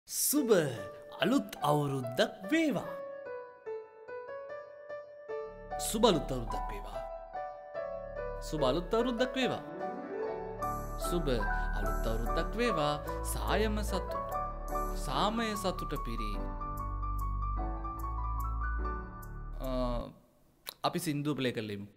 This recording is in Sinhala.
සුබ අලුත් අවුරුද්දක් වේවා. සුබ අලුත් අවුරුද්දක් වේවා. සුබ අලුත් අවුරුද්දක් වේවා. සුබ අලුත් අවුරුද්දක් වේවා. සායම සතුට සාමය සතුට පිරි අපි සින්දුව ප්ලේ කරලෙමු.